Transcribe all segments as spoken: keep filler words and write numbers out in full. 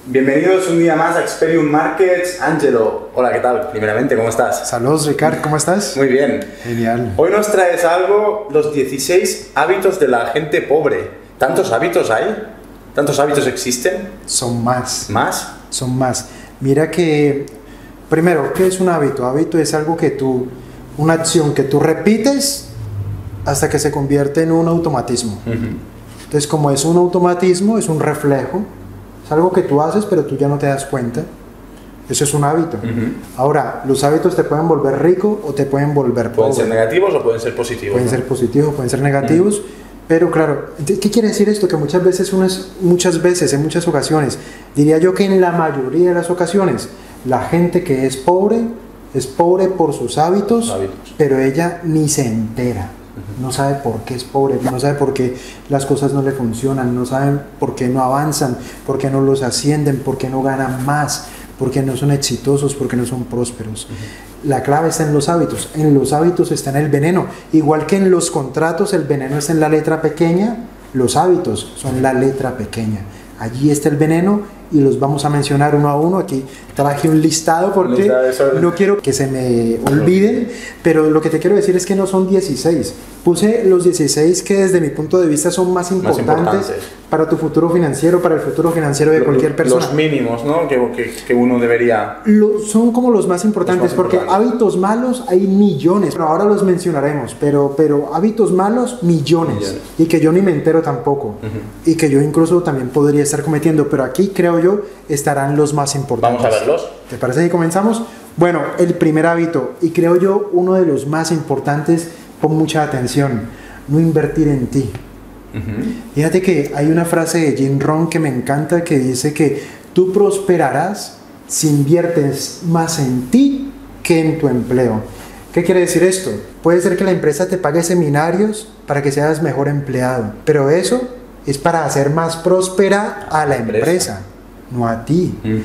Bienvenidos un día más a Experium Markets. Angelo, hola, ¿qué tal? Primeramente, ¿cómo estás? Saludos, Ricard, ¿cómo estás? Muy bien. Genial. Hoy nos traes algo, los dieciséis hábitos de la gente pobre. ¿Tantos hábitos hay? ¿Tantos hábitos existen? Son más. ¿Más? Son más. Mira que, primero, ¿qué es un hábito? Hábito es algo que tú, una acción que tú repites hasta que se convierte en un automatismo. Uh-huh. Entonces, como es un automatismo, es un reflejo. Algo que tú haces pero tú ya no te das cuenta. Eso es un hábito. Uh-huh. Ahora, los hábitos te pueden volver rico o te pueden volver pobre. Pueden ser negativos o pueden ser positivos. Pueden ¿no? ser positivos, pueden ser negativos. Uh-huh. Pero claro, ¿qué quiere decir esto? Que muchas veces, unas, muchas veces, en muchas ocasiones, diría yo que en la mayoría de las ocasiones, la gente que es pobre, es pobre por sus hábitos, hábitos. Pero ella ni se entera. No sabe por qué es pobre, no sabe por qué las cosas no le funcionan, no saben por qué no avanzan, por qué no los ascienden, por qué no ganan más, por qué no son exitosos, por qué no son prósperos. Uh-huh. La clave está en los hábitos, en los hábitos está en el veneno. Igual que en los contratos el veneno está en la letra pequeña, los hábitos son la letra pequeña. Allí está el veneno y los vamos a mencionar uno a uno. Aquí traje un listado porque no quiero que se me olviden, pero lo que te quiero decir es que no son dieciséis. Puse los dieciséis que desde mi punto de vista son más importantes, más importantes. Para tu futuro financiero, para el futuro financiero de los, cualquier persona. Los mínimos, ¿no? Que, que, que uno debería... Lo, son como los más importantes, los más porque importantes. Hábitos malos hay millones. Bueno, ahora los mencionaremos, pero, pero hábitos malos, millones. millones. Y que yo ni me entero tampoco. Uh-huh. Y que yo incluso también podría estar cometiendo. Pero aquí, creo yo, estarán los más importantes. Vamos a verlos. ¿Te parece que comenzamos? Bueno, el primer hábito, y creo yo uno de los más importantes, pon mucha atención, no invertir en ti. Uh-huh. Fíjate que hay una frase de Jim Rohn que me encanta que dice que tú prosperarás si inviertes más en ti que en tu empleo. ¿Qué quiere decir esto? Puede ser que la empresa te pague seminarios para que seas mejor empleado, pero eso es para hacer más próspera a la empresa, no a ti. Uh-huh.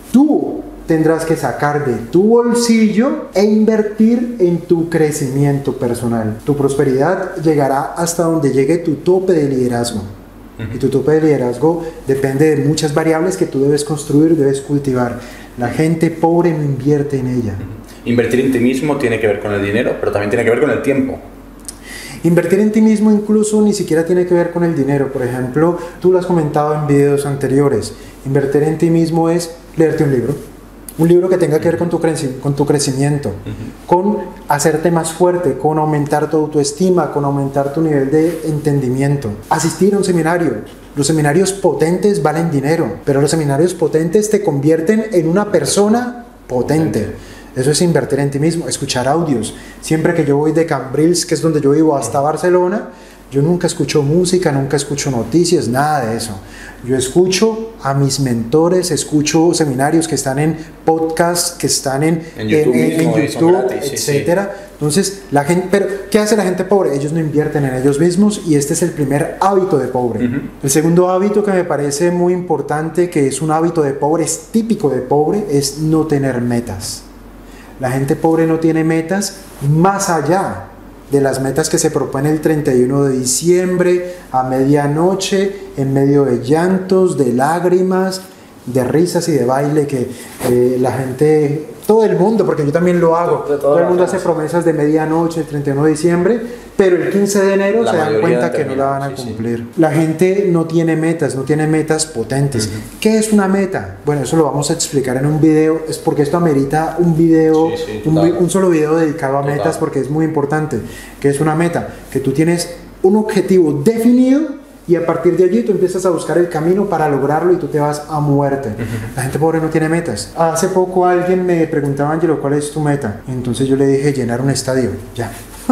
Tú tendrás que sacar de tu bolsillo e invertir en tu crecimiento personal. Tu prosperidad llegará hasta donde llegue tu tope de liderazgo. Uh-huh. Y tu tope de liderazgo depende de muchas variables que tú debes construir, debes cultivar. La gente pobre no invierte en ella. Uh-huh. Invertir en ti mismo tiene que ver con el dinero, pero también tiene que ver con el tiempo. Invertir en ti mismo incluso ni siquiera tiene que ver con el dinero. Por ejemplo, tú lo has comentado en videos anteriores. Invertir en ti mismo es leerte un libro. Un libro que tenga que ver con tu, creci- con tu crecimiento, uh-huh. con hacerte más fuerte, con aumentar tu autoestima, con aumentar tu nivel de entendimiento. Asistir a un seminario. Los seminarios potentes valen dinero, pero los seminarios potentes te convierten en una persona potente. potente. Eso es invertir en ti mismo. Escuchar audios. Siempre que yo voy de Cambrils, que es donde yo vivo, hasta Barcelona, yo nunca escucho música, nunca escucho noticias, nada de eso. Yo escucho a mis mentores, escucho seminarios que están en podcast, que están en, en YouTube, en, mismo, en YouTube gratis, etcétera. Sí, sí. Entonces, la gente, pero ¿qué hace la gente pobre? Ellos no invierten en ellos mismos y este es el primer hábito de pobre. Uh-huh. El segundo hábito que me parece muy importante, que es un hábito de pobre, es típico de pobre, es no tener metas. La gente pobre no tiene metas más allá de las metas que se propone el treinta y uno de diciembre a medianoche, en medio de llantos, de lágrimas, de risas y de baile, que eh, la gente, todo el mundo, porque yo también lo hago, todo, todo el mundo hace promesas de medianoche, el treinta y uno de diciembre, pero el quince de enero la se dan cuenta que no la van a sí, cumplir. Sí. La gente no tiene metas, no tiene metas potentes. Uh-huh. ¿Qué es una meta? Bueno, eso lo vamos a explicar en un video, es porque esto amerita un video, sí, sí, un, un solo video dedicado a total. Metas, porque es muy importante. ¿Qué es una meta? Que tú tienes un objetivo definido y a partir de allí tú empiezas a buscar el camino para lograrlo y tú te vas a muerte. Uh-huh. La gente pobre no tiene metas. Hace poco alguien me preguntaba, Angelo, ¿cuál es tu meta? Entonces yo le dije, llenar un estadio. Ya.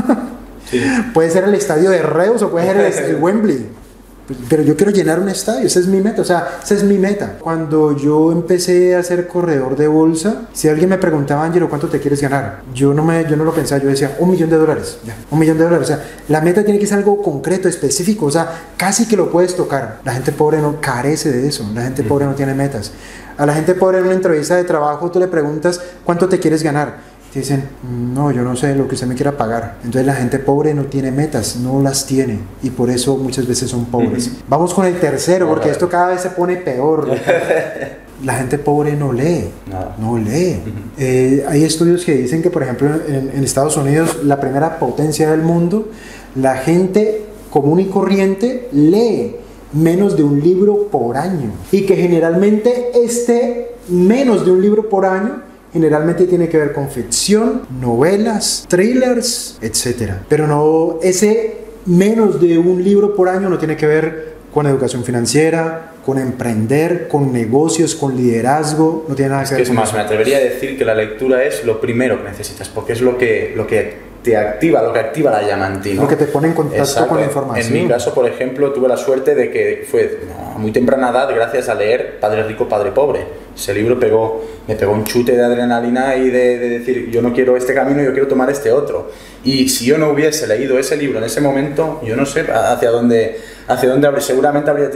Sí. Puede ser el estadio de Reus o puede ser el, el Wembley, pero yo quiero llenar un estadio, esa es mi meta, o sea, esa es mi meta. Cuando yo empecé a ser corredor de bolsa, si alguien me preguntaba, Angelo, ¿cuánto te quieres ganar? Yo no, me, yo no lo pensaba, yo decía, un millón de dólares, ya, un millón de dólares, o sea, la meta tiene que ser algo concreto, específico, o sea, casi que lo puedes tocar. La gente pobre no carece de eso, la gente pobre no tiene metas. A la gente pobre en una entrevista de trabajo tú le preguntas, ¿cuánto te quieres ganar? Dicen, no, yo no sé lo que usted me quiera pagar. Entonces la gente pobre no tiene metas, no las tiene, y por eso muchas veces son pobres. Uh-huh. Vamos con el tercero, porque esto cada vez se pone peor. La gente pobre no lee, Nada. no lee. Uh-huh. eh, hay estudios que dicen que, por ejemplo, en, en Estados Unidos, la primera potencia del mundo, la gente común y corriente lee menos de un libro por año. Y que generalmente este menos de un libro por año generalmente tiene que ver con ficción, novelas, thrillers, etcétera. Pero no, ese menos de un libro por año no tiene que ver con educación financiera, con emprender, con negocios, con liderazgo, no tiene nada que ver es con más, eso. Me atrevería a decir que la lectura es lo primero que necesitas, porque es lo que, lo que te activa, lo que activa la llama en ti, ¿no? Lo que te pone en contacto Exacto. con la información. En mi caso, por ejemplo, tuve la suerte de que fue a muy temprana edad, gracias a leer Padre Rico, Padre Pobre. Ese libro pegó, me pegó un chute de adrenalina y de, de decir, yo no quiero este camino, yo quiero tomar este otro. Y si yo no hubiese leído ese libro en ese momento, yo no sé hacia dónde, hacia dónde habría, seguramente habría,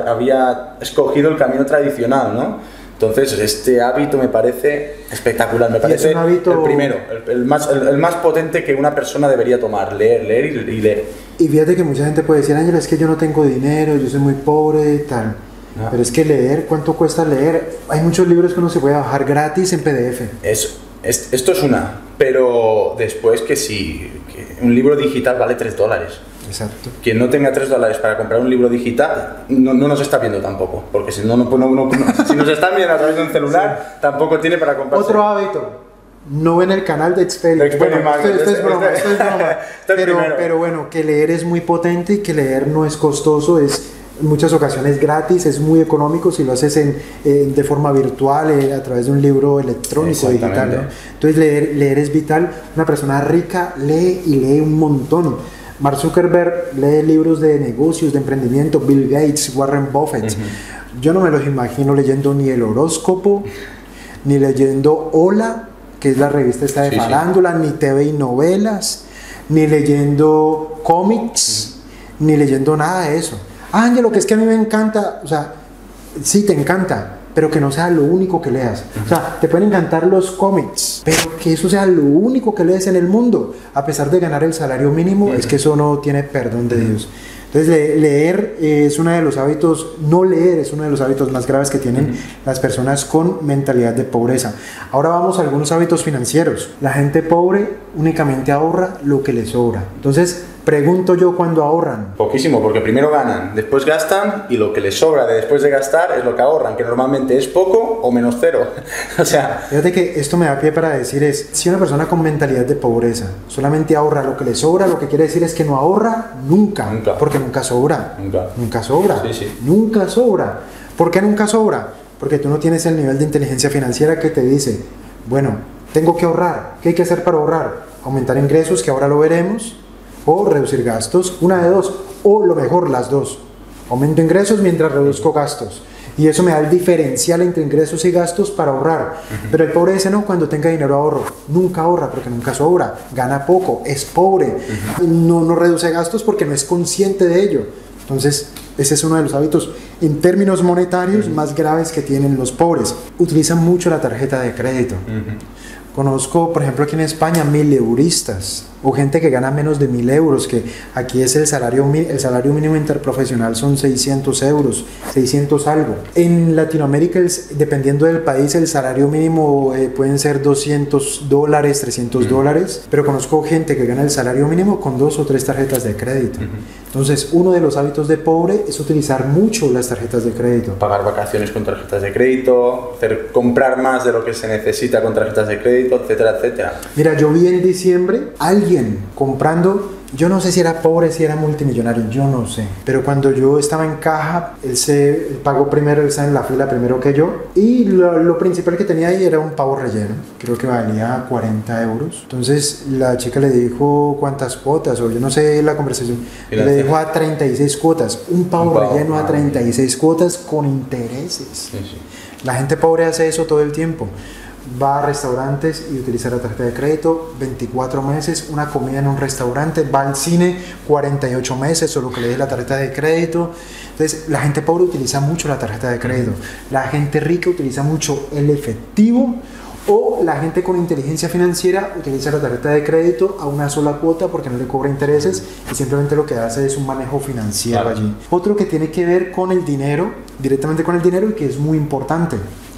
había escogido el camino tradicional, ¿no? Entonces, este hábito me parece espectacular, me parece es un hábito... el primero, el, el, más, el, el más potente que una persona debería tomar, leer, leer y, y leer. Y fíjate que mucha gente puede decir, Ángel, es que yo no tengo dinero, yo soy muy pobre, tal. No. Pero es que leer, ¿cuánto cuesta leer? Hay muchos libros que uno se puede bajar gratis en P D F. Es, es, esto es una, pero después que si que un libro digital vale tres dólares. Exacto. Quien no tenga tres dólares para comprar un libro digital no, no nos está viendo tampoco, porque si no, no, no, no, no si nos están viendo a través de un celular, sí. Tampoco tiene para comprar. Otro hábito, no ven el canal de Expelliarmus. Bueno, esto, esto es broma, esto es broma. pero, pero bueno, que leer es muy potente y que leer no es costoso, es en muchas ocasiones gratis, es muy económico si lo haces en, eh, de forma virtual, eh, a través de un libro electrónico digital, ¿no? Entonces leer, leer es vital. Una persona rica lee y lee un montón. Mark Zuckerberg lee libros de negocios, de emprendimiento, Bill Gates, Warren Buffett. Uh-huh. Yo no me los imagino leyendo ni el horóscopo, ni leyendo Hola, que es la revista esta de sí, farándula, sí. Ni T V y novelas, ni leyendo cómics, uh-huh. Ni leyendo nada de eso. Ángel, lo que es que a mí me encanta, o sea, sí te encanta, pero que no sea lo único que leas. O sea, te pueden encantar los cómics, pero que eso sea lo único que lees en el mundo, a pesar de ganar el salario mínimo, uh-huh. Es que eso no tiene perdón de Dios. Entonces, le, leer es uno de los hábitos, no leer es uno de los hábitos más graves que tienen uh-huh. Las personas con mentalidad de pobreza. Ahora vamos a algunos hábitos financieros. La gente pobre únicamente ahorra lo que le sobra. Entonces, pregunto yo, ¿cuándo ahorran? Poquísimo, porque primero ganan, después gastan y lo que les sobra de después de gastar es lo que ahorran, que normalmente es poco o menos cero. O sea, fíjate que esto me da pie para decir es, si una persona con mentalidad de pobreza solamente ahorra lo que le sobra, lo que quiere decir es que no ahorra nunca, nunca. Porque nunca sobra. Nunca. Nunca sobra. Sí, sí. Nunca sobra. ¿Por qué nunca sobra? Porque tú no tienes el nivel de inteligencia financiera que te dice, bueno, tengo que ahorrar. ¿Qué hay que hacer para ahorrar? Aumentar ingresos, que ahora lo veremos, o reducir gastos, una de dos, o lo mejor, las dos. Aumento ingresos mientras reduzco gastos. Y eso me da el diferencial entre ingresos y gastos para ahorrar. Uh-huh. Pero el pobre dice, no, cuando tenga dinero ahorro. Nunca ahorra porque nunca sobra. Gana poco, es pobre. Uh-huh. No, no reduce gastos porque no es consciente de ello. Entonces, ese es uno de los hábitos en términos monetarios uh-huh. Más graves que tienen los pobres. Utilizan mucho la tarjeta de crédito. Uh-huh. Conozco, por ejemplo, aquí en España, mileuristas o gente que gana menos de mil euros, que aquí es el salario, el salario mínimo interprofesional son seiscientos euros, seiscientos algo. En Latinoamérica, el, dependiendo del país, el salario mínimo eh, pueden ser doscientos dólares, trescientos dólares, uh-huh. Pero conozco gente que gana el salario mínimo con dos o tres tarjetas de crédito. Uh-huh. Entonces, uno de los hábitos de pobre es utilizar mucho las tarjetas de crédito. Pagar vacaciones con tarjetas de crédito, hacer, comprar más de lo que se necesita con tarjetas de crédito, etcétera, etcétera. Mira, yo vi en diciembre alguien comprando, yo no sé si era pobre, si era multimillonario, yo no sé, pero cuando yo estaba en caja, él se él pagó primero, él estaba en la fila primero que yo, y lo, lo principal que tenía ahí era un pavo relleno, creo que valía cuarenta euros. Entonces la chica le dijo cuántas cuotas, o yo no sé la conversación, le dijo a treinta y seis cuotas, un pavo, un pavo relleno a treinta y seis cuotas con intereses. Sí, sí. La gente pobre hace eso todo el tiempo. Va a restaurantes y utiliza la tarjeta de crédito, veinticuatro meses, una comida en un restaurante, va al cine, cuarenta y ocho meses, solo que le dé la tarjeta de crédito. Entonces, la gente pobre utiliza mucho la tarjeta de crédito, la gente rica utiliza mucho el efectivo, o la gente con inteligencia financiera utiliza la tarjeta de crédito a una sola cuota porque no le cobra intereses y simplemente lo que hace es un manejo financiero allí. Otro que tiene que ver con el dinero, directamente con el dinero, y que es muy importante,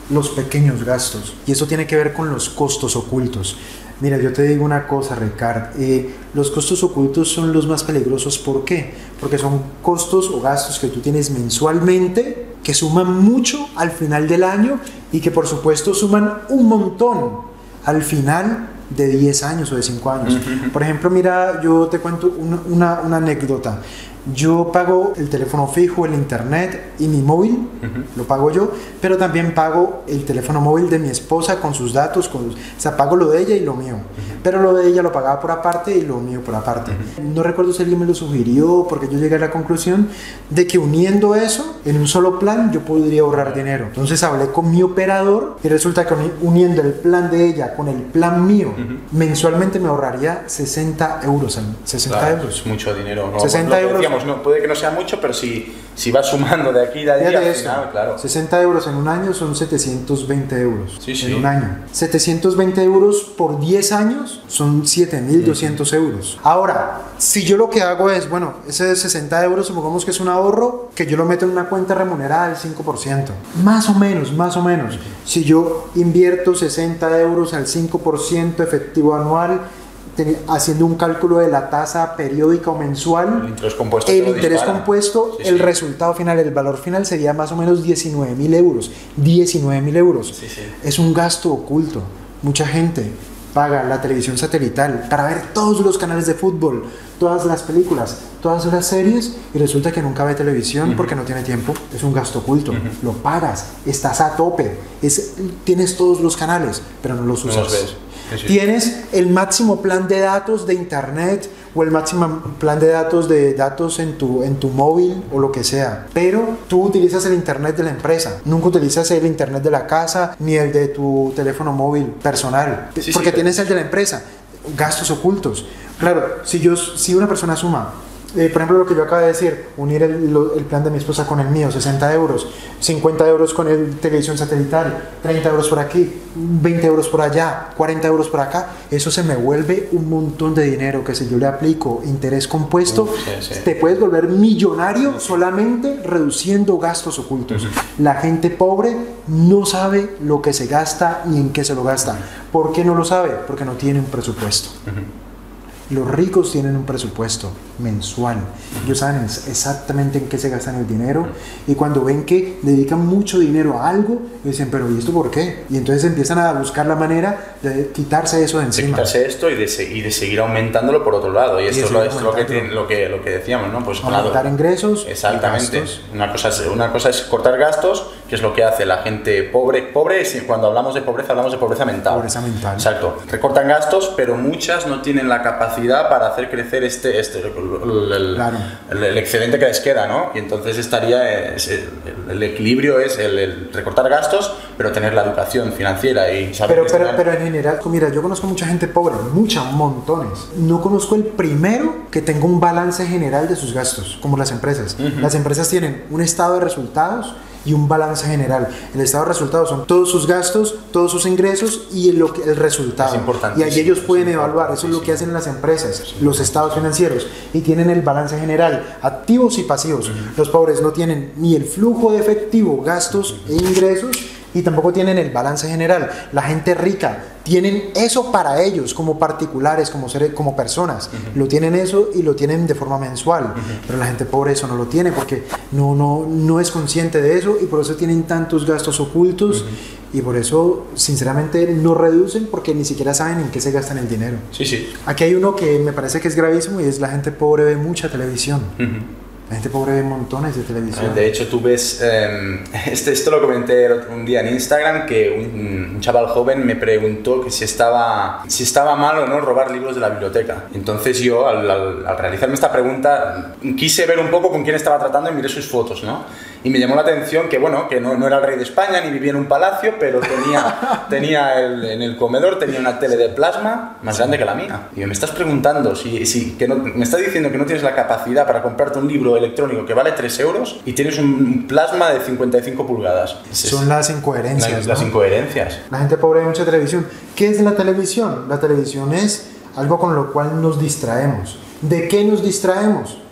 los pequeños gastos. Y eso tiene que ver con los costos ocultos. Mira, yo te digo una cosa, Ricard, eh, los costos ocultos son los más peligrosos. ¿Por qué? Porque son costos o gastos que tú tienes mensualmente, que suman mucho al final del año y que por supuesto suman un montón al final de diez años o de cinco años. Uh-huh. Por ejemplo, mira, yo te cuento una, una, una anécdota. Yo pago el teléfono fijo, el internet y mi móvil, uh-huh. lo pago yo, pero también pago el teléfono móvil de mi esposa con sus datos, con, o sea, pago lo de ella y lo mío, uh-huh. pero lo de ella lo pagaba por aparte y lo mío por aparte. Uh-huh. No recuerdo si alguien me lo sugirió, porque yo llegué a la conclusión de que uniendo eso en un solo plan yo podría ahorrar dinero. Entonces hablé con mi operador y resulta que uniendo el plan de ella con el plan mío, uh-huh. mensualmente me ahorraría sesenta euros. sesenta claro, euros. Es mucho dinero. ¿No? sesenta euros. No, puede que no sea mucho, pero si, si vas sumando de aquí y de allí, al final, claro. sesenta euros en un año son setecientos veinte euros. Sí, sí. En un año. setecientos veinte euros por diez años son siete mil doscientos uh-huh. euros. Ahora, si yo lo que hago es, bueno, ese sesenta euros, supongamos que es un ahorro, que yo lo meto en una cuenta remunerada del cinco por ciento. Más o menos, más o menos. Uh-huh. Si yo invierto sesenta euros al cinco por ciento efectivo anual, haciendo un cálculo de la tasa periódica o mensual, el interés compuesto, el interés compuesto sí, el sí. resultado final, el valor final sería más o menos diecinueve mil euros. diecinueve mil euros. Sí, sí. Es un gasto oculto. Mucha gente paga la televisión satelital para ver todos los canales de fútbol, todas las películas, todas las series, y resulta que nunca ve televisión uh-huh. porque no tiene tiempo. Es un gasto oculto. Uh-huh. Lo pagas, estás a tope, es, tienes todos los canales, pero no los usas. No los ves. Sí, sí. Tienes el máximo plan de datos de internet o el máximo plan de datos de datos en tu, en tu móvil o lo que sea, pero tú utilizas el internet de la empresa, nunca utilizas el internet de la casa ni el de tu teléfono móvil personal, sí, porque sí, tienes pero... el de la empresa. Gastos ocultos. Claro, si, yo, si una persona suma, Eh, por ejemplo, lo que yo acabo de decir, unir el, lo, el plan de mi esposa con el mío, sesenta euros, cincuenta euros con el televisión satelital, treinta euros por aquí, veinte euros por allá, cuarenta euros por acá, eso se me vuelve un montón de dinero que si yo le aplico interés compuesto, Uf, sí, sí. te puedes volver millonario solamente reduciendo gastos ocultos. Uh-huh. La gente pobre no sabe lo que se gasta y en qué se lo gasta. ¿Por qué no lo sabe? Porque no tiene un presupuesto. Uh-huh. Los ricos tienen un presupuesto mensual. Ellos saben exactamente en qué se gastan el dinero, y cuando ven que dedican mucho dinero a algo, dicen, pero ¿y esto por qué? Y entonces empiezan a buscar la manera de quitarse eso de encima. De quitarse esto y de, se- y de seguir aumentándolo por otro lado. Y esto y es, lo, es lo, que tiene, lo, que, lo que decíamos, ¿no? Pues aumentar claro, ingresos. Exactamente. Una cosa, es, una cosa es cortar gastos, que es lo que hace la gente pobre. Pobre, cuando hablamos de pobreza, hablamos de pobreza mental. Pobreza mental. Exacto. Recortan gastos, pero muchas no tienen la capacidad para hacer crecer este, este el, el, claro. el, el excedente que les queda, ¿no? Y entonces estaría es, el, el equilibrio es el, el recortar gastos, pero tener la educación financiera y saber pero, pero, pero en general, mira, yo conozco mucha gente pobre, muchas, montones. No conozco el primero que tenga un balance general de sus gastos, como las empresas. Uh-huh. Las empresas tienen un estado de resultados y un balance general. El estado de resultados son todos sus gastos, todos sus ingresos y el, el resultado. Es importante. Y ahí ellos pueden evaluar, eso es lo que hacen las empresas, los estados financieros, y tienen el balance general, activos y pasivos. Uh-huh. Los pobres no tienen ni el flujo de efectivo, gastos e ingresos, y tampoco tienen el balance general. La gente rica tienen eso para ellos como particulares, como seres, como personas. Uh-huh. Lo tienen eso y lo tienen de forma mensual. Uh-huh. Pero la gente pobre eso no lo tiene porque no, no, no es consciente de eso, y por eso tienen tantos gastos ocultos. Uh-huh. Y por eso sinceramente no reducen, porque ni siquiera saben en qué se gastan el dinero. Sí, sí. Aquí hay uno que me parece que es gravísimo, y es la gente pobre ve mucha televisión. Uh-huh. La gente pobre ve montones de televisión. De hecho, tú ves, eh, este, esto lo comenté un día en Instagram, que un, un chaval joven me preguntó que si estaba, si estaba mal o no robar libros de la biblioteca. Entonces yo, al, al, al realizarme esta pregunta, quise ver un poco con quién estaba tratando y miré sus fotos, ¿no? Y me llamó la atención que, bueno, que no, no era el rey de España ni vivía en un palacio, pero tenía, tenía el, en el comedor tenía una tele de plasma más grande que la mía. Y me estás preguntando, si, si, que no, me estás diciendo que no tienes la capacidad para comprarte un libro electrónico que vale tres euros y tienes un plasma de cincuenta y cinco pulgadas. Son las incoherencias. La, ¿no? Las incoherencias. La gente pobre ve mucha televisión. ¿Qué es la televisión? La televisión es algo con lo cual nos distraemos. ¿De qué nos distraemos?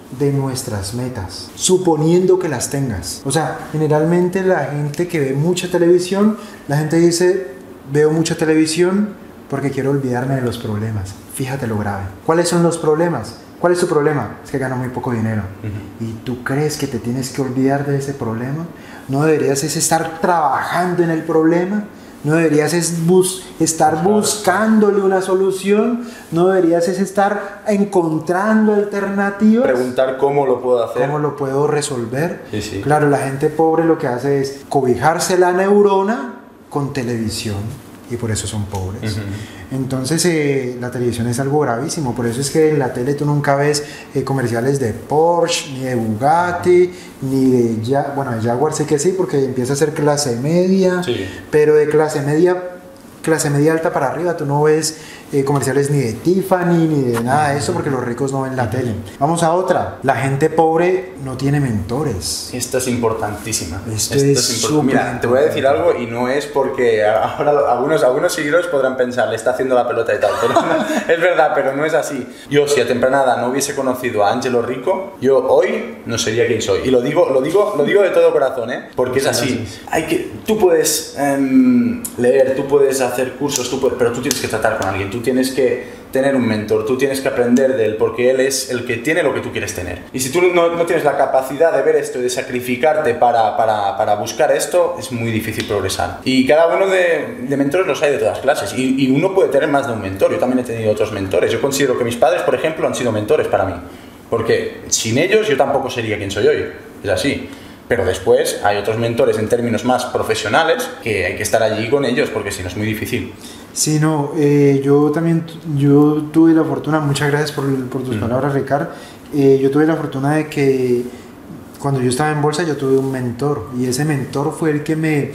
de nuestras metas, suponiendo que las tengas. O sea, generalmente la gente que ve mucha televisión, la gente dice, veo mucha televisión porque quiero olvidarme de los problemas. Fíjate lo grave. ¿Cuáles son los problemas? ¿Cuál es tu problema? Es que gano muy poco dinero. Uh-huh. ¿Y tú crees que te tienes que olvidar de ese problema? ¿No deberías es estar trabajando en el problema? ¿No deberías es bus- estar buscándole una solución? ¿No deberías es estar encontrando alternativas? Preguntar cómo lo puedo hacer. ¿Cómo lo puedo resolver? Sí, sí. Claro, la gente pobre lo que hace es cobijarse la neurona con televisión y por eso son pobres. Uh-huh. Entonces eh, la televisión es algo gravísimo, por eso es que en la tele tú nunca ves eh, comerciales de Porsche, ni de Bugatti, ni de ja- bueno, de Jaguar sé que sí, porque empieza a ser clase media, sí. Pero de clase media, clase media alta para arriba tú no ves eh, comerciales ni de Tiffany, ni de nada de eso, porque los ricos no ven la tele. Vamos a otra, la gente pobre no tiene mentores. Esta es importantísima. Esto, Esto es, es import- Mira, importante. te voy a decir algo y no es porque ahora algunos, algunos seguidores podrán pensar, le está haciendo la pelota y tal, pero no, es verdad, pero no es así. Yo, si a temprana edad no hubiese conocido a Ángelo Rico, yo hoy no sería quien soy. Y lo digo, lo digo, lo digo de todo corazón, ¿eh? Porque es así. Hay que, tú puedes um, leer, tú puedes hacer cursos, tú puedes, pero tú tienes que tratar con alguien, tú tienes que tener un mentor, tú tienes que aprender de él porque él es el que tiene lo que tú quieres tener. Y si tú no, no tienes la capacidad de ver esto y de sacrificarte para, para, para buscar esto, es muy difícil progresar. Y cada uno de, de mentores los hay de todas clases y, y uno puede tener más de un mentor. Yo también he tenido otros mentores. Yo considero que mis padres, por ejemplo, han sido mentores para mí porque sin ellos yo tampoco sería quien soy hoy. Es así. Pero después hay otros mentores en términos más profesionales que hay que estar allí con ellos porque si no es muy difícil. Sí, no, eh, yo también yo tuve la fortuna, muchas gracias por, por tus mm. palabras, Ricardo. Eh, yo tuve la fortuna de que cuando yo estaba en bolsa yo tuve un mentor y ese mentor fue el que me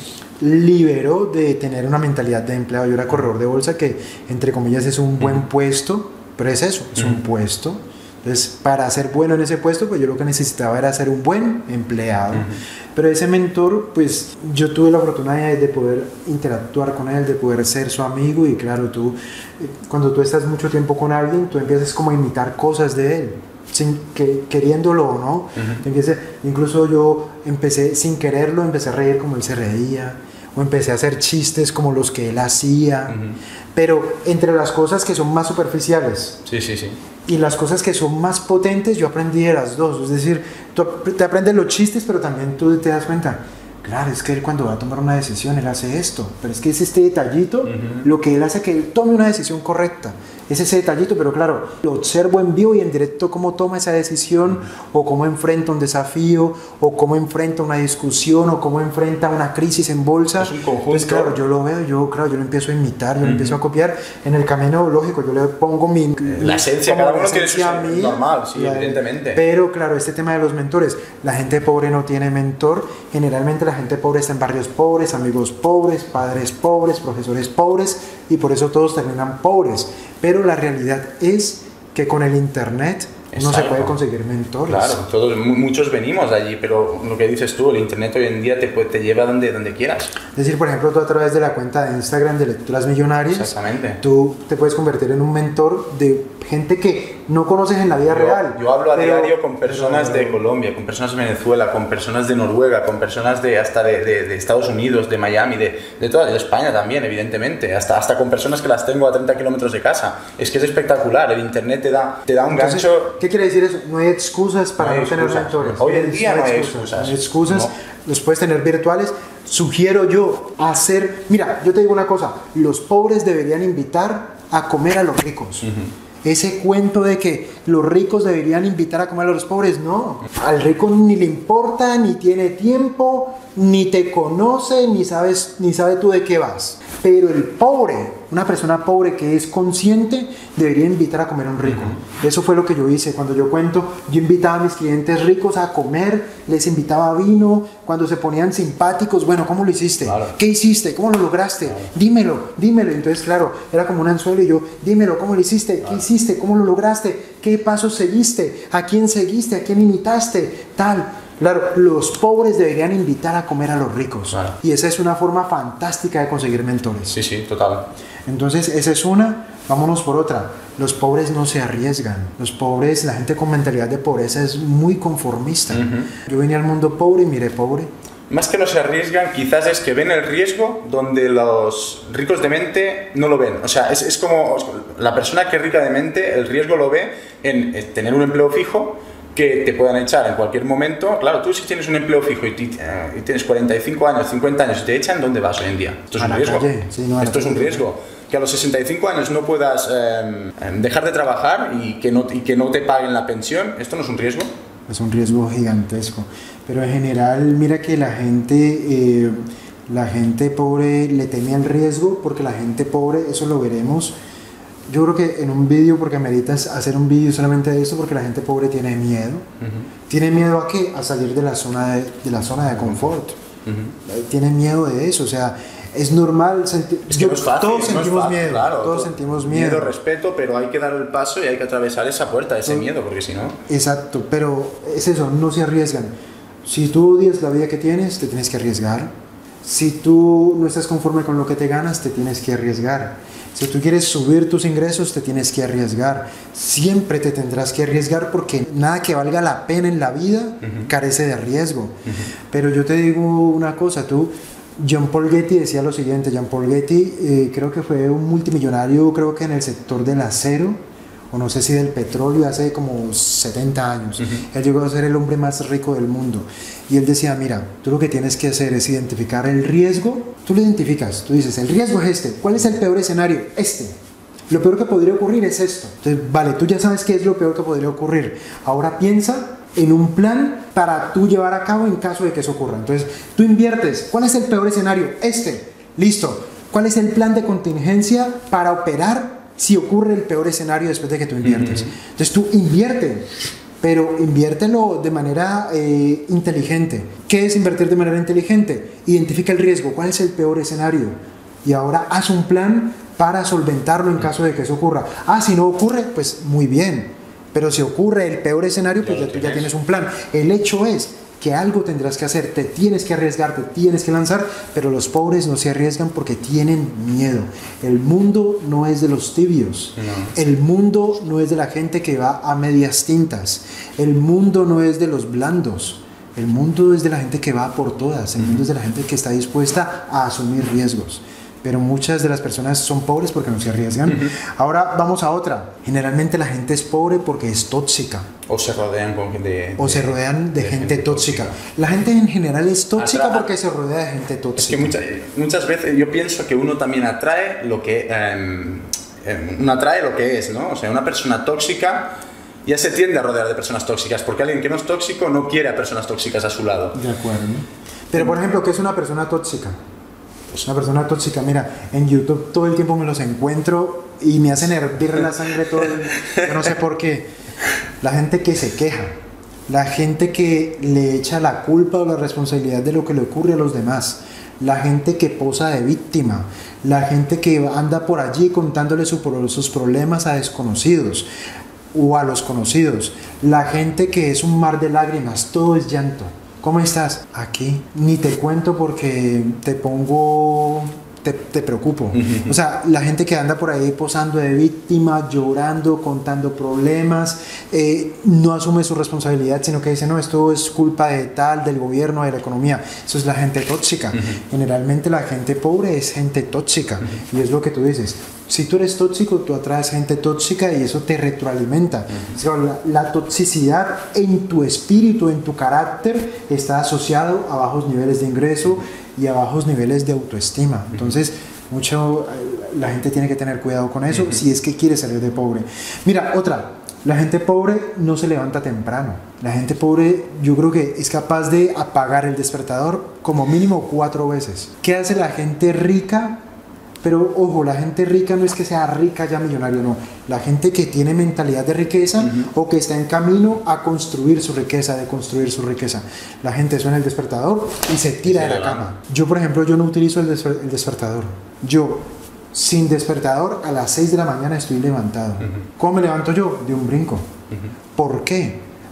liberó de tener una mentalidad de empleado. Yo era corredor de bolsa, que entre comillas es un buen mm. puesto, pero es eso, es mm. un puesto. Entonces, para ser bueno en ese puesto, pues yo lo que necesitaba era ser un buen empleado. Uh-huh. Pero ese mentor, pues yo tuve la fortuna de, de poder interactuar con él, de poder ser su amigo. Y claro, tú, cuando tú estás mucho tiempo con alguien, tú empiezas como a imitar cosas de él, sin que, queriéndolo o no. Uh-huh. Empieza, incluso yo empecé, sin quererlo, empecé a reír como él se reía, o empecé a hacer chistes como los que él hacía. Uh-huh. Pero entre las cosas que son más superficiales, sí, sí, sí, y las cosas que son más potentes, yo aprendí de las dos. Es decir, tú te aprendes los chistes, pero también tú te das cuenta, claro, es que él cuando va a tomar una decisión, él hace esto, pero es que es este detallito uh-huh. lo que él hace que él tome una decisión correcta. Es ese detallito, pero claro, lo observo en vivo y en directo cómo toma esa decisión, uh-huh. o cómo enfrenta un desafío, o cómo enfrenta una discusión, o cómo enfrenta una crisis en bolsa. Es un conjunto. Entonces, claro, yo lo veo, yo, claro, yo lo empiezo a imitar, yo uh-huh. lo empiezo a copiar. En el camino, lógico, yo le pongo mi... La esencia, cada uno tiene su mí, normal, sí, la, evidentemente. Pero, claro, este tema de los mentores, la gente pobre no tiene mentor. Generalmente la gente pobre está en barrios pobres, amigos pobres, padres pobres, profesores pobres, y por eso todos terminan pobres. Pero la realidad es que con el internet no se puede conseguir mentores. Claro, todos, muchos venimos de allí, pero lo que dices tú, el internet hoy en día te, te lleva donde, donde quieras. Es decir, por ejemplo, tú a través de la cuenta de Instagram de Lecturas Millonarias, exactamente, tú te puedes convertir en un mentor de gente que no conoces en la vida yo, real. Yo hablo a pero, diario con personas pero, de Colombia, con personas de Venezuela, con personas de Noruega, con personas de hasta de, de, de Estados Unidos, de Miami, de, de toda de España también, evidentemente, hasta, hasta con personas que las tengo a treinta kilómetros de casa. Es que es espectacular, el internet te da, te da un Entonces, gancho. ¿qué quiere decir eso? No hay excusas para no, hay no tener excusas. mentores. Hoy en día no hay excusas. No hay excusas, no. Los puedes tener virtuales. Sugiero yo hacer... Mira, yo te digo una cosa, los pobres deberían invitar a comer a los ricos. Uh-huh. Ese cuento de que los ricos deberían invitar a comer a los pobres, no. Al rico ni le importa, ni tiene tiempo, ni te conoce, ni sabes, ni sabe tú de qué vas. Pero el pobre, una persona pobre que es consciente, debería invitar a comer a un rico. Uh-huh. Eso fue lo que yo hice. Cuando yo cuento, yo invitaba a mis clientes ricos a comer, les invitaba vino, cuando se ponían simpáticos, bueno, ¿cómo lo hiciste? Claro. ¿Qué hiciste? ¿Cómo lo lograste? Claro. Dímelo, dímelo. Entonces, claro, era como un anzuelo y yo, dímelo, ¿cómo lo hiciste? Claro. ¿Qué hiciste? ¿Cómo lo lograste? ¿Qué pasos seguiste? ¿A quién seguiste? ¿A quién imitaste? Tal. Claro, los pobres deberían invitar a comer a los ricos. Claro. Y esa es una forma fantástica de conseguir mentores. Sí, sí, total. Entonces, esa es una. Vámonos por otra. Los pobres no se arriesgan. Los pobres, la gente con mentalidad de pobreza es muy conformista. Uh-huh. Yo vine al mundo pobre y miré pobre. Más que no se arriesgan, quizás es que ven el riesgo donde los ricos de mente no lo ven. O sea, es, es como la persona que es rica de mente, el riesgo lo ve en, en tener un empleo fijo, que te puedan echar en cualquier momento. Claro, tú si tienes un empleo fijo y, ti, uh, y tienes cuarenta y cinco años, cincuenta años y te echan, ¿dónde vas hoy en día? Esto es un riesgo. Sí, no, Esto es un riesgo. Que a los sesenta y cinco años no puedas eh, dejar de trabajar y que, no, y que no te paguen la pensión, ¿esto no es un riesgo? Es un riesgo gigantesco. Pero en general, mira que la gente, eh, la gente pobre le teme al riesgo, porque la gente pobre, eso lo veremos. Yo creo que en un vídeo, porque ameritas hacer un vídeo solamente de eso, porque la gente pobre tiene miedo. Uh-huh. ¿Tiene miedo a qué? A salir de la zona de, de, la zona de confort. Uh-huh. Tiene miedo de eso, o sea, es normal sentir... Es que no es fácil, todos no sentimos es fácil, miedo, claro, todos todo, sentimos miedo. Miedo, respeto, pero hay que dar el paso y hay que atravesar esa puerta, ese todo, miedo, porque si no... Exacto, pero es eso, no se arriesgan. Si tú odias la vida que tienes, te tienes que arriesgar. Si tú no estás conforme con lo que te ganas, te tienes que arriesgar. Si tú quieres subir tus ingresos, te tienes que arriesgar. Siempre te tendrás que arriesgar, porque nada que valga la pena en la vida uh-huh. carece de riesgo. Uh-huh. Pero yo te digo una cosa, tú... John Paul Getty decía lo siguiente. John Paul Getty eh, creo que fue un multimillonario, creo que en el sector del acero, o no sé si del petróleo, hace como setenta años. Uh-huh. Él llegó a ser el hombre más rico del mundo. Y él decía, mira, tú lo que tienes que hacer es identificar el riesgo. Tú lo identificas, tú dices, el riesgo es este. ¿Cuál es el peor escenario? Este. Lo peor que podría ocurrir es esto. Entonces, vale, tú ya sabes qué es lo peor que podría ocurrir. Ahora piensa en un plan para tú llevar a cabo en caso de que eso ocurra. Entonces, tú inviertes. ¿Cuál es el peor escenario? Este. Listo. ¿Cuál es el plan de contingencia para operar si ocurre el peor escenario después de que tú inviertes? Uh-huh. Entonces, tú invierte, pero inviértelo de manera eh, inteligente. ¿Qué es invertir de manera inteligente? Identifica el riesgo. ¿Cuál es el peor escenario? Y ahora haz un plan para solventarlo en caso de que eso ocurra. Ah, si no ocurre, pues muy bien. Pero si ocurre el peor escenario, pues ya, ya tú ya tienes un plan. El hecho es que algo tendrás que hacer, te tienes que arriesgar, te tienes que lanzar, pero los pobres no se arriesgan porque tienen miedo. El mundo no es de los tibios, no. El mundo no es de la gente que va a medias tintas, el mundo no es de los blandos, el mundo es de la gente que va por todas, el mundo es de la gente que está dispuesta a asumir riesgos. Pero muchas de las personas son pobres porque no se arriesgan. Uh-huh. Ahora vamos a otra. Generalmente la gente es pobre porque es tóxica. O se rodean con gente... O se rodean de, de gente, gente tóxica. tóxica. La gente en general es tóxica Atra- porque se rodea de gente tóxica. Es que muchas, muchas veces yo pienso que uno también atrae lo que... Eh, eh, uno atrae lo que es, ¿no? O sea, una persona tóxica ya se tiende a rodear de personas tóxicas, porque alguien que no es tóxico no quiere a personas tóxicas a su lado. De acuerdo. Pero, por ejemplo, ¿qué es una persona tóxica? Pues una persona tóxica, mira, en YouTube todo el tiempo me los encuentro y me hacen hervir la sangre todo el... Yo no sé por qué. La gente que se queja, la gente que le echa la culpa o la responsabilidad de lo que le ocurre a los demás, la gente que posa de víctima, la gente que anda por allí contándole su, sus problemas a desconocidos o a los conocidos, la gente que es un mar de lágrimas, todo es llanto. ¿Cómo estás? Aquí. Ni te cuento porque te pongo... Te, te preocupo. O sea, la gente que anda por ahí posando de víctima, llorando, contando problemas, eh, no asume su responsabilidad, sino que dice, no, esto es culpa de tal, del gobierno, de la economía. Eso es la gente tóxica. Uh-huh. Generalmente la gente pobre es gente tóxica. Uh-huh. Y es lo que tú dices. Si tú eres tóxico, tú atraes gente tóxica y eso te retroalimenta. Uh-huh. O sea, la, la toxicidad en tu espíritu, en tu carácter, está asociado a bajos niveles de ingreso y a bajos niveles de autoestima. Entonces, mucho, la gente tiene que tener cuidado con eso uh-huh. si es que quiere salir de pobre. Mira, otra, la gente pobre no se levanta temprano. La gente pobre, yo creo que es capaz de apagar el despertador como mínimo cuatro veces. ¿Qué hace la gente rica? Pero ojo, la gente rica no es que sea rica ya millonario, no. La gente que tiene mentalidad de riqueza uh-huh. o que está en camino a construir su riqueza, de construir su riqueza. La gente suena el despertador y se tira sí, de la cama. Van. Yo, por ejemplo, yo no utilizo el, desper- el despertador. Yo, sin despertador, a las seis de la mañana estoy levantado. Uh-huh. ¿Cómo me levanto yo? De un brinco. Uh-huh. ¿Por qué?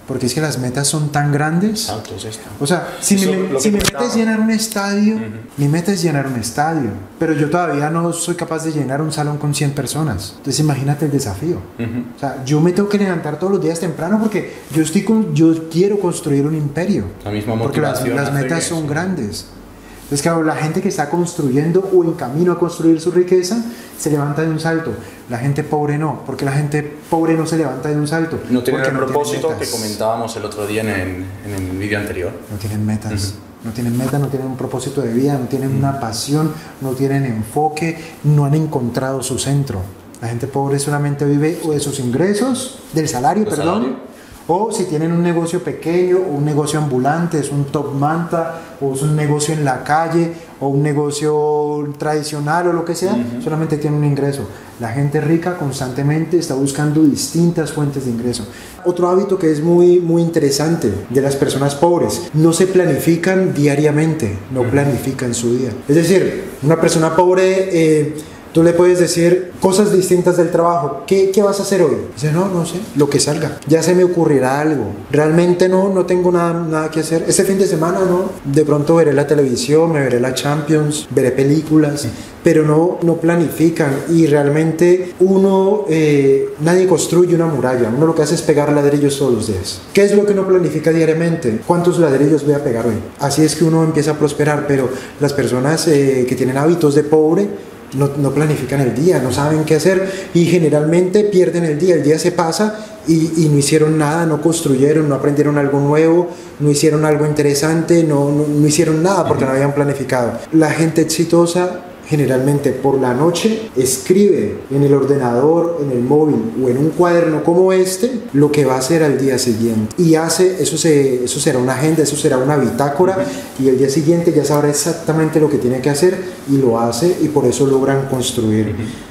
porque es que las metas son tan grandes. Exacto, es esto. O sea, si, Eso, mi, lo si que mi meta comentaba. es llenar un estadio, Ujú. mi meta es llenar un estadio, pero yo todavía no soy capaz de llenar un salón con cien personas. Entonces imagínate el desafío. Ujú. O sea, yo me tengo que levantar todos los días temprano porque yo, estoy con, yo quiero construir un imperio. La misma Porque las, motivación las hace metas que- son sí. grandes. Entonces, claro, la gente que está construyendo o en camino a construir su riqueza se levanta de un salto. La gente pobre no, porque la gente pobre no se levanta de un salto. No tienen porque el no propósito metas. que comentábamos el otro día en el, en el vídeo anterior. No tienen metas. Ujú. No tienen metas, no tienen un propósito de vida, no tienen una pasión, no tienen enfoque, no han encontrado su centro. La gente pobre solamente vive o de sus ingresos, del salario, Del perdón. salario. O si tienen un negocio pequeño, o un negocio ambulante, es un top manta, o es un negocio en la calle, o un negocio tradicional o lo que sea, Ujú. solamente tienen un ingreso. La gente rica constantemente está buscando distintas fuentes de ingreso. Otro hábito que es muy, muy interesante de las personas pobres, no se planifican diariamente, no Ujú. planifican su día. Es decir, una persona pobre... Eh, Tú le puedes decir cosas distintas del trabajo. ¿Qué, qué vas a hacer hoy? Dice, no, no sé, lo que salga. Ya se me ocurrirá algo. Realmente no, no tengo nada, nada que hacer. Este fin de semana no. De pronto veré la televisión, me veré la Champions, veré películas, sí. Pero no, no planifican. Y realmente uno, eh, nadie construye una muralla. Uno lo que hace es pegar ladrillos todos los días. ¿Qué es lo que uno planifica diariamente? ¿Cuántos ladrillos voy a pegar hoy? Así es que uno empieza a prosperar. Pero las personas eh, que tienen hábitos de pobre, No, no planifican el día, no saben qué hacer y generalmente pierden el día, el día se pasa y, y no hicieron nada, no construyeron, no aprendieron algo nuevo, no hicieron algo interesante, no, no, no hicieron nada porque no habían planificado. La gente exitosa generalmente por la noche escribe en el ordenador, en el móvil o en un cuaderno como este lo que va a hacer al día siguiente y hace, eso, se, eso será una agenda, eso será una bitácora y el día siguiente ya sabrá exactamente lo que tiene que hacer y lo hace y por eso logran construir.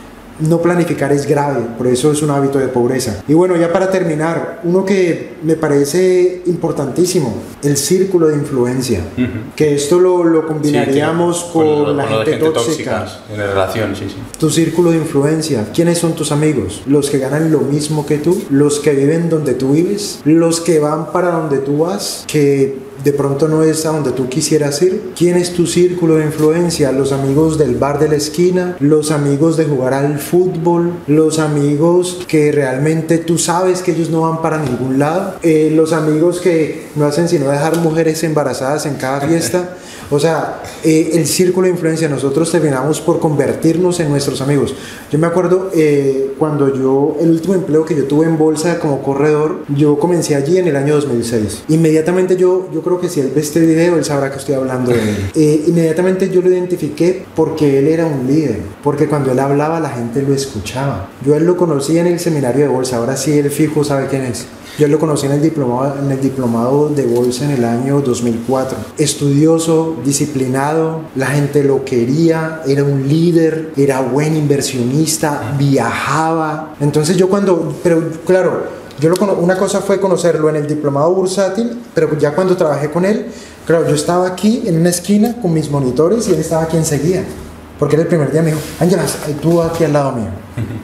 No planificar es grave, por eso es un hábito de pobreza. Y bueno, ya para terminar, uno que me parece importantísimo, el círculo de influencia, uh-huh. que esto lo, lo combinaríamos sí, con, con la con gente, gente tóxica. tóxica. En la relación, sí, sí. Tu círculo de influencia, ¿quiénes son tus amigos? Los que ganan lo mismo que tú, los que viven donde tú vives, los que van para donde tú vas, que de pronto no es a donde tú quisieras ir. ¿Quién es tu círculo de influencia? Los amigos del bar de la esquina, los amigos de jugar al fútbol, los amigos que realmente tú sabes que ellos no van para ningún lado, eh, los amigos que no hacen sino dejar mujeres embarazadas en cada fiesta. O sea, eh, el círculo de influencia, nosotros terminamos por convertirnos en nuestros amigos. Yo me acuerdo eh, cuando yo, el último empleo que yo tuve en bolsa como corredor, yo comencé allí en el año dos mil seis. Inmediatamente yo, yo creo que si él ve este video, él sabrá que estoy hablando de él. Eh, inmediatamente yo lo identifiqué porque él era un líder, porque cuando él hablaba la gente lo escuchaba. Yo a él lo conocí en el seminario de bolsa, ahora sí él fijo sabe quién es. Yo lo conocí en el diplomado, en el diplomado de bolsa en el año dos mil cuatro. Estudioso, disciplinado, la gente lo quería, era un líder, era buen inversionista, viajaba. Entonces yo cuando, pero claro, yo lo, una cosa fue conocerlo en el diplomado bursátil, pero ya cuando trabajé con él, claro, yo estaba aquí en una esquina con mis monitores y él estaba aquí enseguida. Porque era el primer día, me dijo, Ángela, tú aquí al lado mío.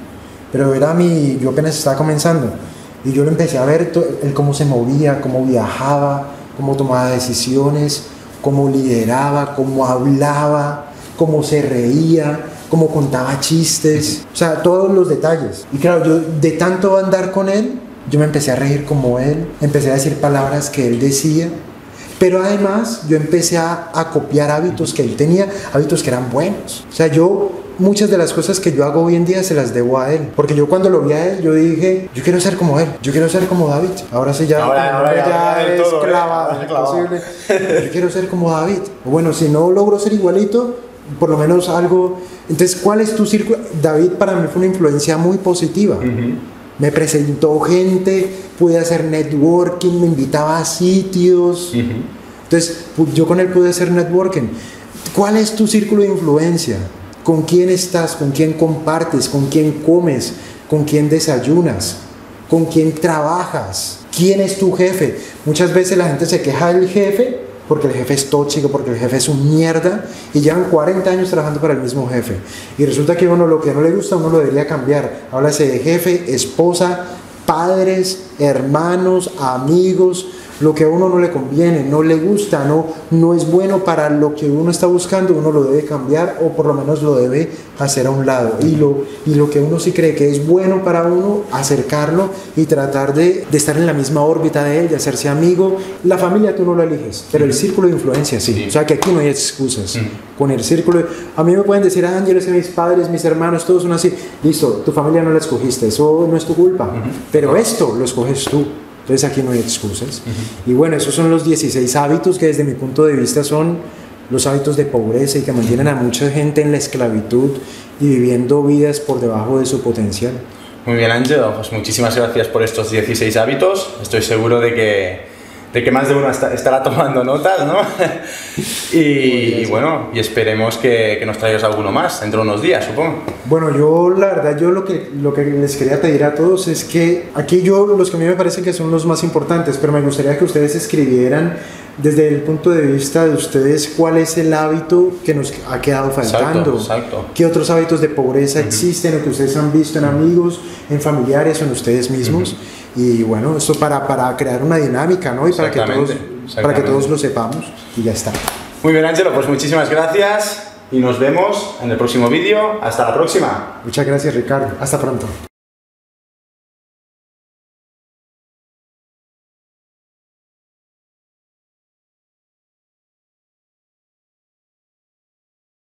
Pero era mi, yo apenas estaba comenzando. Y yo lo empecé a ver, él cómo se movía, cómo viajaba, cómo tomaba decisiones, cómo lideraba, cómo hablaba, cómo se reía, cómo contaba chistes, o sea, todos los detalles. Y claro, yo de tanto andar con él, yo me empecé a reír como él, empecé a decir palabras que él decía, pero además yo empecé a, a copiar hábitos que él tenía, hábitos que eran buenos. O sea, yo... muchas de las cosas que yo hago hoy en día se las debo a él, porque yo cuando lo vi a él yo dije, yo quiero ser como él, yo quiero ser como David. Ahora sí ya, ahora, ahora ya, ya, ya es todo, clavado, ¿eh? imposible. Yo quiero ser como David. Bueno, si no logro ser igualito, por lo menos algo. Entonces, ¿cuál es tu círculo? David para mí fue una influencia muy positiva. Uh-huh. Me presentó gente, pude hacer networking, me invitaba a sitios. Uh-huh. Entonces, yo con él pude hacer networking. ¿Cuál es tu círculo de influencia? ¿Con quién estás? ¿Con quién compartes? ¿Con quién comes? ¿Con quién desayunas? ¿Con quién trabajas? ¿Quién es tu jefe? Muchas veces la gente se queja del jefe porque el jefe es tóxico, porque el jefe es un mierda y llevan cuarenta años trabajando para el mismo jefe. Y resulta que uno lo que no le gusta, uno lo debería cambiar. Háblase de jefe, esposa, padres, hermanos, amigos, lo que a uno no le conviene, no le gusta, no, no es bueno para lo que uno está buscando, uno lo debe cambiar o por lo menos lo debe hacer a un lado. Y lo, y lo que uno sí cree que es bueno para uno, acercarlo y tratar de, de estar en la misma órbita de él, de hacerse amigo. La familia tú no lo eliges, pero el círculo de influencia sí. sí. O sea que aquí no hay excusas. Mm. Con el círculo, a mí me pueden decir, ah, Ángel, es que mis padres, mis hermanos, todos son así. Listo, tu familia no la escogiste, eso no es tu culpa. Uh-huh. Pero esto lo escoges tú. Entonces aquí no hay excusas. Uh-huh. Y bueno, esos son los dieciséis hábitos que desde mi punto de vista son los hábitos de pobreza y que mantienen a mucha gente en la esclavitud y viviendo vidas por debajo de su potencial. Muy bien, Ángel, pues muchísimas gracias por estos dieciséis hábitos. Estoy seguro de que de que más de uno está, estará tomando notas, ¿no? y, y bueno, y esperemos que, que nos traigas alguno más dentro de unos días, supongo. Bueno, yo la verdad, yo lo que, lo que les quería pedir a todos es que aquí yo, los que a mí me parecen que son los más importantes, pero me gustaría que ustedes escribieran desde el punto de vista de ustedes cuál es el hábito que nos ha quedado faltando. Exacto, exacto. ¿Qué otros hábitos de pobreza uh-huh. existen o que ustedes han visto en amigos, en familiares o en ustedes mismos? Uh-huh. Y bueno, esto para, para crear una dinámica, ¿no? Y para que, todos, para que todos lo sepamos y ya está. Muy bien, Ángelo, pues muchísimas gracias y nos vemos en el próximo vídeo. Hasta la próxima. Muchas gracias, Ricardo. Hasta pronto.